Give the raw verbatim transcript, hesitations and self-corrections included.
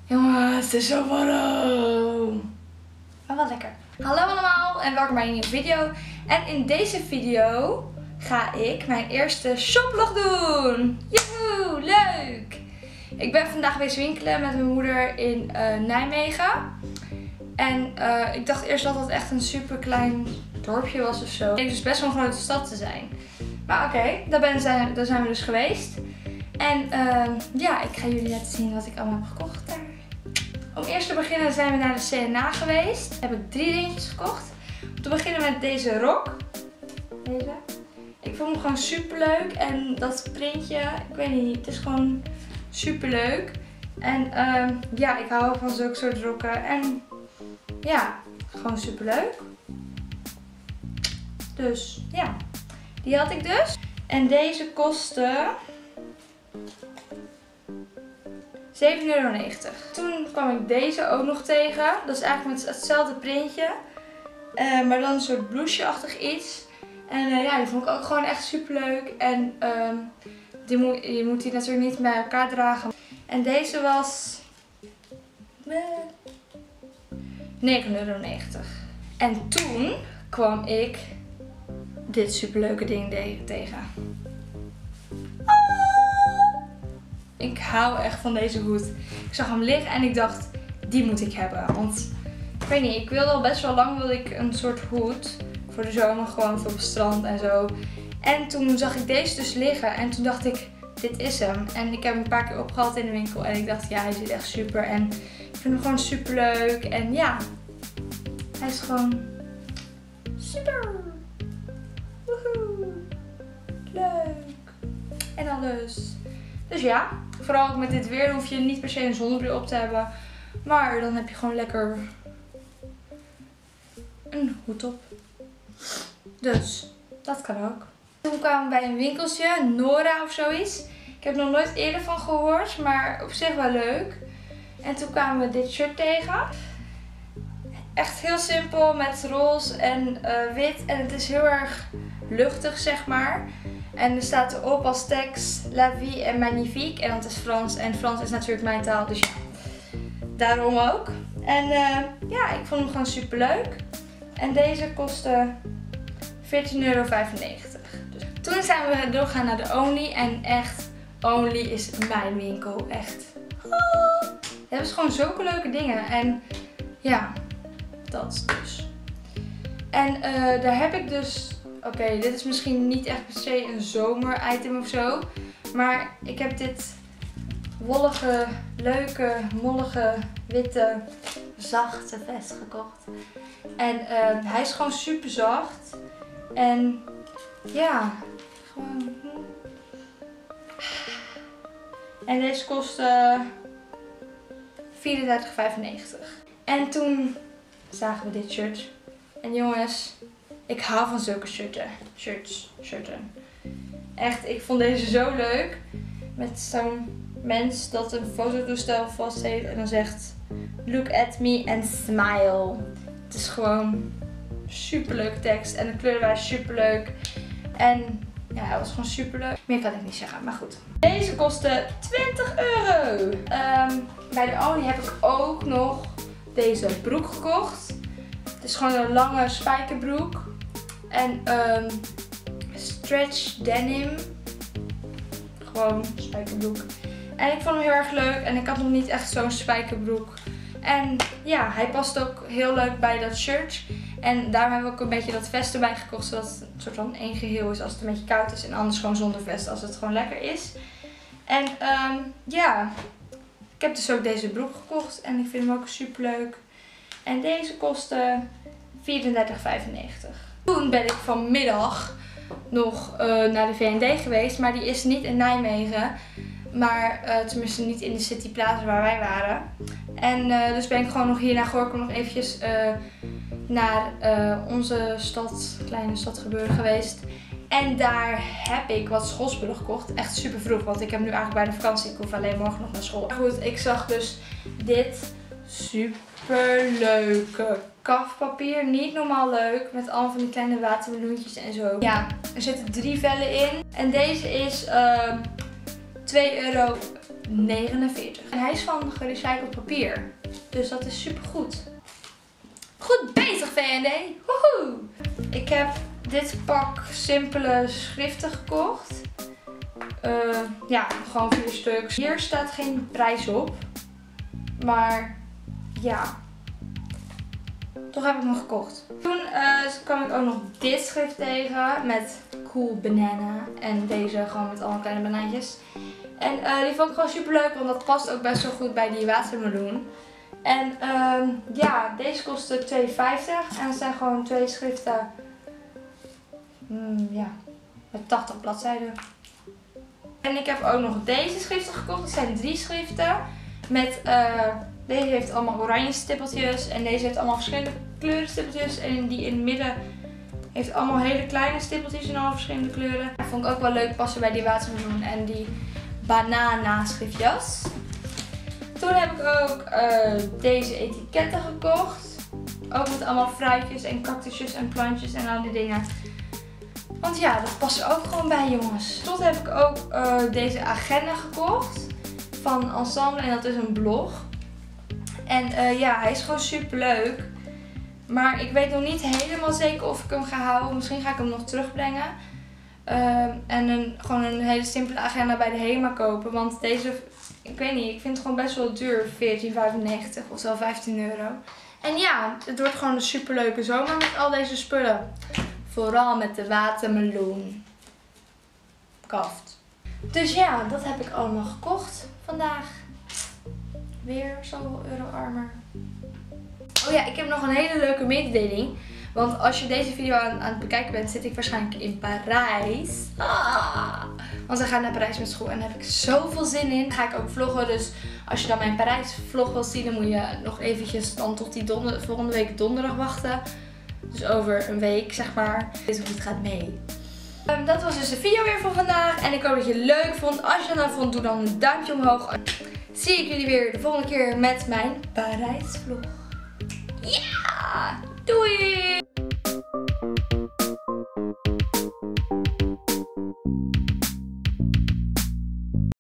Jongens, het is zo warm. Maar wel lekker. Hallo allemaal en welkom bij een nieuwe video. En in deze video ga ik mijn eerste shoplog doen. Joehoe, leuk! Ik ben vandaag wezen winkelen met mijn moeder in uh, Nijmegen. En uh, ik dacht eerst dat het echt een super klein dorpje was of zo. Het bleek dus best wel een grote stad te zijn. Maar oké, okay, daar, zijn, daar zijn we dus geweest. En uh, ja, ik ga jullie laten zien wat ik allemaal heb gekocht daar. Om eerst te beginnen zijn we naar de C en A geweest. Heb ik drie dingetjes gekocht. Om te beginnen met deze rok. Deze. Ik vond hem gewoon super leuk. En dat printje, ik weet niet, het is gewoon super leuk. En uh, ja, ik hou van zulke soort rokken. En ja, gewoon super leuk. Dus ja, die had ik dus. En deze kostte zeven euro negentig. Toen kwam ik deze ook nog tegen. Dat is eigenlijk met hetzelfde printje. Uh, maar dan een soort blouseje-achtig iets. En uh, ja, die vond ik ook gewoon echt super leuk. En uh, die moet, je moet die natuurlijk niet bij elkaar dragen. En deze was negen euro negentig. En toen kwam ik dit superleuke ding tegen. Ik hou echt van deze hoed. Ik zag hem liggen en ik dacht, die moet ik hebben. Want ik weet niet, ik wilde al best wel lang wilde ik een soort hoed. Voor de zomer gewoon voor op het strand en zo. En toen zag ik deze dus liggen en toen dacht ik, dit is hem. En ik heb hem een paar keer opgehaald in de winkel en ik dacht, ja, hij zit echt super. En ik vind hem gewoon super leuk. En ja, hij is gewoon super. Woehoe. Leuk. En alles. Dus ja, vooral ook met dit weer hoef je niet per se een zonnebril op te hebben. Maar dan heb je gewoon lekker een hoed op. Dus, dat kan ook. Toen kwamen we bij een winkeltje, Nora of zoiets. Ik heb er nog nooit eerder van gehoord, maar op zich wel leuk. En toen kwamen we dit shirt tegen. Echt heel simpel met roze en uh, wit. En het is heel erg luchtig, zeg maar. En er staat erop als tekst La vie est magnifique. En dat is Frans. En Frans is natuurlijk mijn taal, dus ja. Daarom ook. En uh, ja, ik vond hem gewoon super leuk. En deze kostte veertien euro vijfennegentig. Dus toen zijn we doorgegaan naar de Only. En echt, Only is mijn winkel. Echt. Oh. Dat hebben gewoon zulke leuke dingen. En ja, dat dus. En uh, daar heb ik dus... Oké, okay, dit is misschien niet echt per se een zomer item of zo. Maar ik heb dit wollige, leuke, mollige, witte, zachte vest gekocht. En uh, hij is gewoon super zacht. En ja, gewoon... En deze kostte vierendertig vijfennegentig. En toen zagen we dit shirt. En jongens, ik hou van zulke shirten. Shirts, shirten. Echt, ik vond deze zo leuk. Met zo'n mens dat een fototoestel vast heeft en dan zegt look at me and smile. Het is gewoon super leuke tekst en de kleuren waren super leuk. En ja, het was gewoon super leuk. Meer kan ik niet zeggen, maar goed. Deze kostte twintig euro. Um, bij de Only heb ik ook nog deze broek gekocht. Het is gewoon een lange spijkerbroek. En um, stretch denim. Gewoon spijkerbroek. En ik vond hem heel erg leuk. En ik had nog niet echt zo'n spijkerbroek. En ja, hij past ook heel leuk bij dat shirt. En daarom hebben we ook een beetje dat vest erbij gekocht. Zodat het een soort van één geheel is als het een beetje koud is. En anders gewoon zonder vest als het gewoon lekker is. En um, ja, ik heb dus ook deze broek gekocht. En ik vind hem ook super leuk. En deze kostte vierendertig vijfennegentig. Toen ben ik vanmiddag nog uh, naar de V en D geweest. Maar die is niet in Nijmegen. Maar uh, tenminste niet in de City Plaza waar wij waren. En uh, dus ben ik gewoon nog hier naar Gorinchem nog eventjes uh, naar uh, onze stad, kleine stad Gebeuren geweest. En daar heb ik wat schoolspullen gekocht. Echt super vroeg, want ik heb nu eigenlijk bijna vakantie. Ik hoef alleen morgen nog naar school. Goed, ik zag dus dit super leuke kafpapier. Niet normaal leuk. Met allemaal van die kleine watermeloentjes en zo. Ja, er zitten drie vellen in. En deze is uh, twee euro negenenveertig. En hij is van gerecycled papier. Dus dat is super goed. Goed bezig V en D. Woehoe! Ik heb dit pak simpele schriften gekocht. Uh, ja, gewoon vier stuks. Hier staat geen prijs op. Maar ja, toch heb ik hem gekocht. Toen uh, kwam ik ook nog dit schrift tegen met Cool Banana. En deze gewoon met allemaal kleine banaantjes. En uh, die vond ik gewoon super leuk, want dat past ook best wel goed bij die watermeloen. En uh, ja, deze kostte twee vijftig. En het zijn gewoon twee schriften mm, ja, met tachtig bladzijden. En ik heb ook nog deze schriften gekocht. Het zijn drie schriften. Met, uh, deze heeft allemaal oranje stippeltjes. En deze heeft allemaal verschillende kleuren stippeltjes. En die in het midden heeft allemaal hele kleine stippeltjes in alle verschillende kleuren. Dat vond ik ook wel leuk passen bij die watermeloen en die banana schriftjes. Toen heb ik ook uh, deze etiketten gekocht. Ook met allemaal fruitjes en cactusjes en plantjes en al die dingen. Want ja, dat past er ook gewoon bij, jongens. Tot heb ik ook uh, deze agenda gekocht van Ensemble en dat is een blog. En uh, ja, hij is gewoon super leuk. Maar ik weet nog niet helemaal zeker of ik hem ga houden. Misschien ga ik hem nog terugbrengen. Uh, en een, gewoon een hele simpele agenda bij de HEMA kopen. Want deze, ik weet niet, ik vind het gewoon best wel duur. veertien vijfennegentig of zo vijftien euro. En ja, het wordt gewoon een super leuke zomer met al deze spullen. Vooral met de watermeloen. Kaft. Dus ja, dat heb ik allemaal gekocht vandaag. Weer zoveel euro-armer. Oh ja, ik heb nog een hele leuke mededeling. Want als je deze video aan, aan het bekijken bent, zit ik waarschijnlijk in Parijs. Ah, want we gaan naar Parijs met school en daar heb ik zoveel zin in. Ga ik ook vloggen, dus als je dan mijn Parijs vlog wil zien, dan moet je nog eventjes dan tot die donder, volgende week donderdag wachten. Dus over een week, zeg maar. Dus het gaat mee. Um, dat was dus de video weer van vandaag. En ik hoop dat je het leuk vond. Als je dat nou vond, doe dan een duimpje omhoog. Zie ik jullie weer de volgende keer met mijn Parijs vlog. Ja! Doei!